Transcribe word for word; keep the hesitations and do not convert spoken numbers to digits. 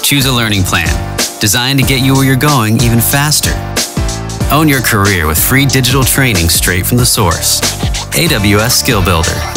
Choose a learning plan designed to get you where you're going even faster. Own your career with free digital training straight from the source. A W S Skill Builder.